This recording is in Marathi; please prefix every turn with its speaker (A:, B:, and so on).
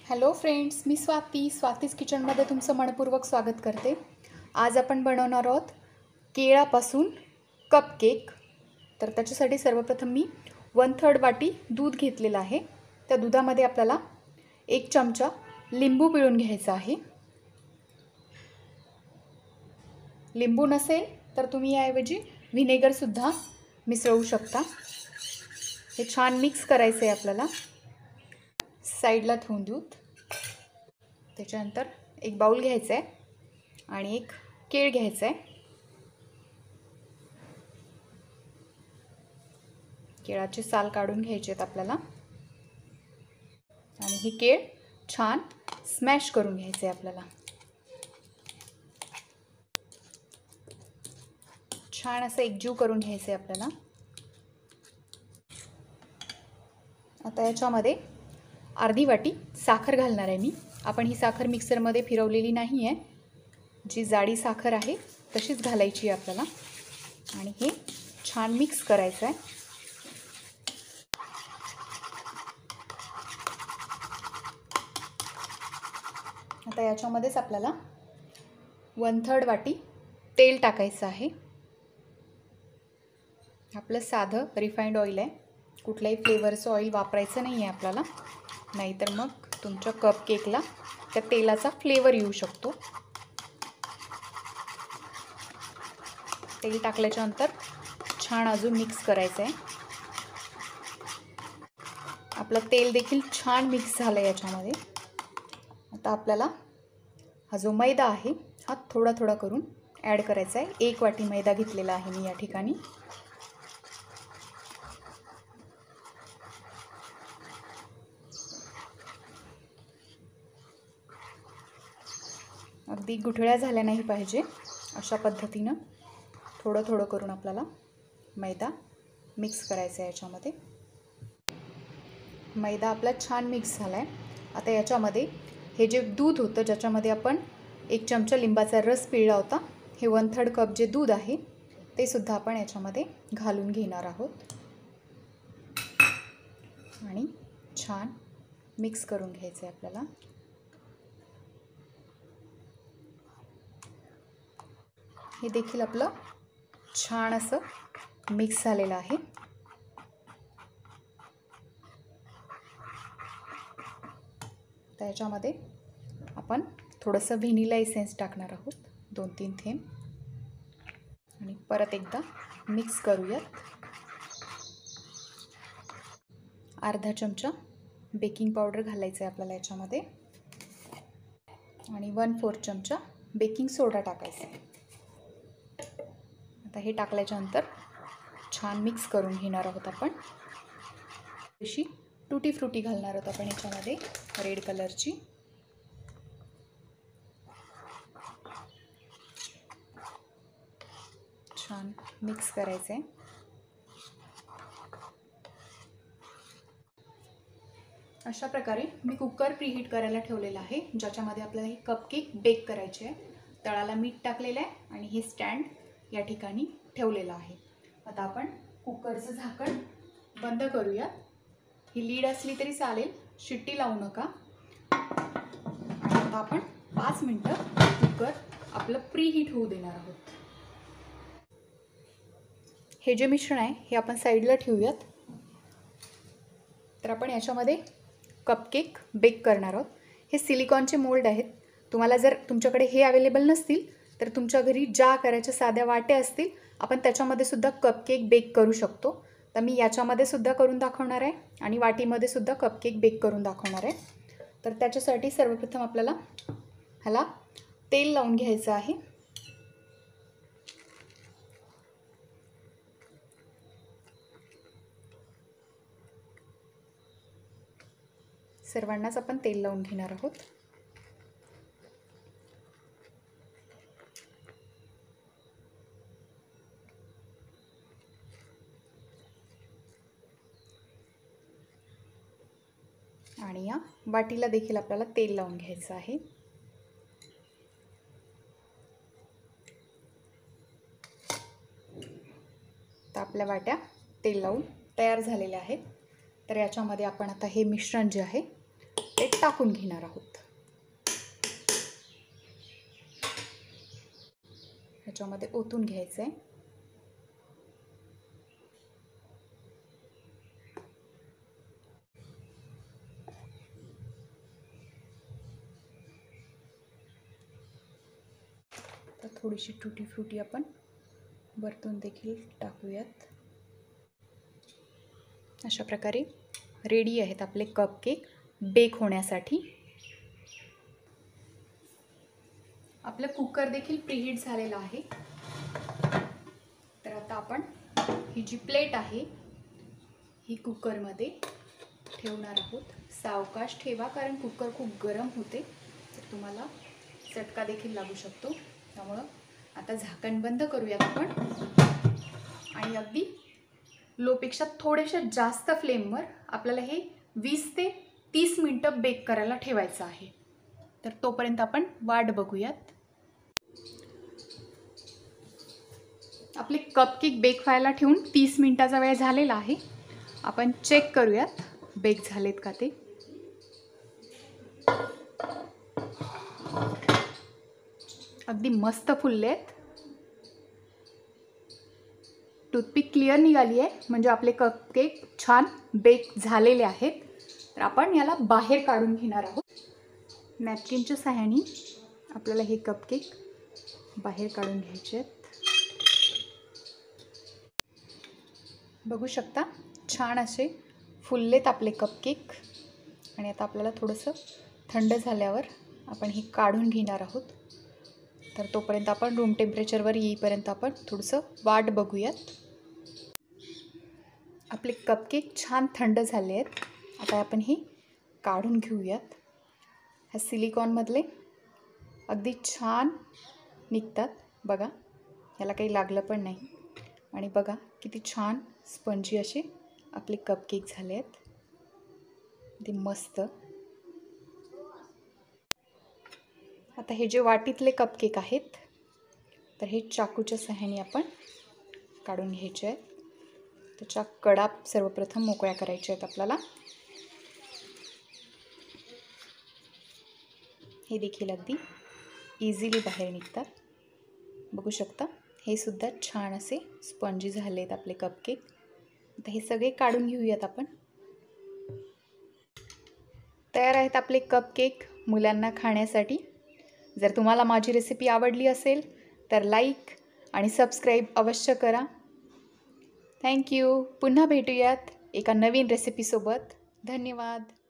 A: हॅलो फ्रेंड्स, मी स्वातीज किचनमध्ये तुमचं मनपूर्वक स्वागत करते। आज आपण बनवणार आहोत केळापासून कपकेक। तर त्याच्यासाठी सर्वप्रथम मी 1/3 वाटी दूध घेतलेलं आहे। त्या दुधामध्ये आपल्याला 1 चमचा लिंबू पिळून घ्यायचा आहे। लिंबू नसेल तर तुम्ही याऐवजी व्हिनेगर सुद्धा मिसळू शकता। हे छान मिक्स करायचं आहे आपल्याला। साइडला ठेवून दूध, त्याच्यानंतर एक बाउल घ्यायचा आहे आणि एक केळ घ्यायचा आहे। केळाचे साल काढून घ्यायचे आहेत आपल्याला आणि हे केळ छान स्मॅश करून घ्यायचे आहे आपल्याला। छान असं एकजीव करून घ्यायचे आहे आपल्याला। आता याच्यामध्ये अर्धी वाटी साखर घालणार आहे मी। आपण ही साखर मिक्सरमध्ये फिरवलेली नाही आहे, जी जाडी साखर आहे तशीच घालायची आहे आपल्याला आणि हे छान मिक्स करायचं आहे। आता याच्यामध्येच आपल्याला 1/3 वाटी तेल टाकायचं आहे। आपलं साधं रिफाइंड ऑइल आहे, कुठल्याही फ्लेवरचं ऑइल वापरायचं नाही आहे आपल्याला, नाहीतर मग तुमच्या कपकेकला त्या तेलाचा फ्लेवर येऊ शकतो। तेल टाकल्याच्यानंतर छान अजून मिक्स करायचं आहे। आपलं तेल देखील छान मिक्स झालं आहे याच्यामध्ये। आता आपल्याला हा जो मैदा आहे हा थोडा थोडा करून ॲड करायचा आहे। 1 वाटी मैदा घेतलेला आहे मी या ठिकाणी। अगदी गुठळ्या झाल्या नाही पाहिजे, अशा पद्धतीनं थोडं थोडं करून आपल्याला मैदा मिक्स करायचा आहे याच्यामध्ये। मैदा आपला छान मिक्स झाला आहे। आता याच्यामध्ये हे जे दूध होतं, ज्याच्यामध्ये आपण 1 चमचा लिंबाचा रस पिळला होता, हे 1/3 कप जे दूध आहे ते सुद्धा आपण याच्यामध्ये घालून घेणार आहोत आणि छान मिक्स करून घ्यायचं आहे आपल्याला। हे देखील आपलं छान असं मिक्स झालेलं आहे। त्याच्यामध्ये आपण थोडंसं व्हॅनिला एसेन्स टाकणार आहोत, 2-3 थेंब, आणि परत एकदा मिक्स करूयात। अर्धा चमचा बेकिंग पावडर घालायचं आहे आपल्याला याच्यामध्ये आणि 1/4 चमचा बेकिंग सोडा टाकायचा आहे। आता हे टाकल्याच्यानंतर छान मिक्स करून घेणार आहोत आपण। अशी टूटी फ्रुटी घालणार आहोत आपण याच्यामध्ये, रेड कलरची। छान मिक्स करायचं आहे। अशा प्रकारे मी कुकर प्रीहीट करायला ठेवलेला आहे, ज्याच्यामध्ये आपल्याला हे कपकेक बेक करायचे आहे। तळाला मीठ टाकलेलं आहे आणि हे स्टँड या ठिकाणी ठेवलेलं आहे। आता आपण कुकरचं झाकण बंद करूया। ही लीड असली तरी चालेल, शिट्टी लावू नका। आता आपण 5 मिनिटं कुकर आपलं प्रीहीट होऊ देणार आहोत। हे जे मिश्रण आहे हे आपण साईडला ठेवूयात। तर आपण याच्यामध्ये कपकेक बेक करणार आहोत। हे सिलिकॉनचे मोल्ड आहेत। तुम्हाला जर तुमच्याकडे हे अवेलेबल नसतील तर तुमच्या घरी ज्या करायच्या साध्या वाट्या असतील, आपण त्याच्यामध्ये सुद्धा कपकेक बेक करू शकतो। तर मी याच्यामध्ये सुद्धा करून दाखवणार आहे आणि वाटीमध्ये सुद्धा कपकेक बेक करून दाखवणार आहे। तर त्याच्यासाठी सर्वप्रथम आपल्याला ह्याला तेल लावून घ्यायचं आहे। सर्वांनाच आपण तेल लावून घेणार आहोत। आणि या वाटीला देखील आपल्याला तेल लावून घ्यायचं आहे। तर आपल्या वाट्या तेल लावून तयार झालेल्या आहेत। तर याच्यामध्ये आपण आता हे मिश्रण जे आहे ह्याच्यामध्ये टाकून घेणार आहोत. ह्याच्यामध्ये ओतून घ्यायचं आहे. तर थोडीशी टुटी फ्रुटी आपण वरतून देखील टाकूयात. अशा प्रकारे रेडी आहेत आपले कपकेक बेक होण्यासाठी. आपलं कुकर देखील प्रीहीट झालेलं आहे. तर आता आपण ही जी प्लेट आहे ही कुकरमध्ये ठेवणार आहोत. सावकाश ठेवा, कारण कुकर खूप गरम होते, तर तुम्हाला चटका देखील लागू शकतो. त्यामुळं आता झाकण बंद करूयात आपण आणि अगदी लोपेक्षा थोडेशा जास्त फ्लेमवर आपल्याला हे 20 ते 30 मिनटं बेक करायला ठेवायचं आहे. तर तोपर्यंत आपण वाट बघूयात. आपले कपकेक बेक व्हायला ठेवून 30 मिनिटाचा वेळ झालेला आहे. आपण चेक करूयात बेक झालेत का ते. अगदी मस्त फुलले आहेत. टूथपिक क्लिअर निघाली आहे, म्हणजे आपले कपकेक छान बेक झालेले आहेत. तर आपण याला बाहेर काढून घेणार आहोत. नॅपकिनच्या सहाय्याने आपल्याला हे कपकेक बाहेर काढून घ्यायचे आहेत. बघू शकता छान असे फुललेत आपले कपकेक. आणि आता आपल्याला थोडंसं थंड झाल्यावर आपण हे काढून घेणार आहोत. तर तोपर्यंत आपण रूम टेम्परेचरवर येईपर्यंत आपण थोडंसं वाट बघूयात. आपले कपकेक छान थंड झाले आहेत. आता आपण हे काढून घेऊयात. ह्या सिलिकॉनमधले अगदी छान निघतात बघा. याला काही लागलं पण नाही. आणि बघा किती छान स्पंजी असे आपले कपकेक झाले आहेत. ते मस्त. आता हे जे वाटीतले कपकेक आहेत तर हे चाकूच्या सहाय्याने आपण काढून घ्यायचे आहेत. त्याच्या कडा सर्वप्रथम मोकळ्या करायच्या आहेत आपल्याला. हे देखील अगदी इझिली बाहेर निघतात. बघू शकता हे सुद्धा छान असे स्पंजी झाले आहेत आपले कपकेक. आता हे सगळे काढून घेऊयात आपण. तयार आहेत आपले कपकेक मुलांना खाण्यासाठी. जर तुम्हाला माझी रेसिपी आवडली असेल तर लाईक आणि सबस्क्राईब अवश्य करा. थँक्यू. पुन्हा भेटूयात एका नवीन रेसिपीसोबत. धन्यवाद.